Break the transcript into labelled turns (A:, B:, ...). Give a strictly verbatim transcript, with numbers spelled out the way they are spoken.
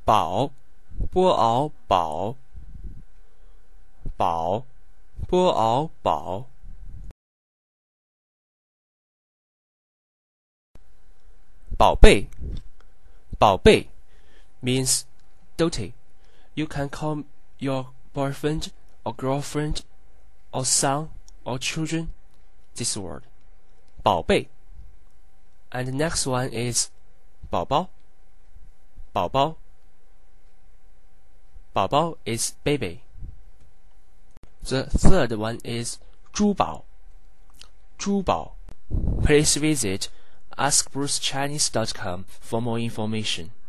A: 宝，波鳌宝，宝，波鳌宝。宝贝，宝贝 means doty. You can call your boyfriend or girlfriend or son or children this word, 宝贝. And the next one is 宝宝，宝宝，宝宝 is baby. The third one is 珠宝，珠宝. Please visit ask bruce chinese dot com for more information.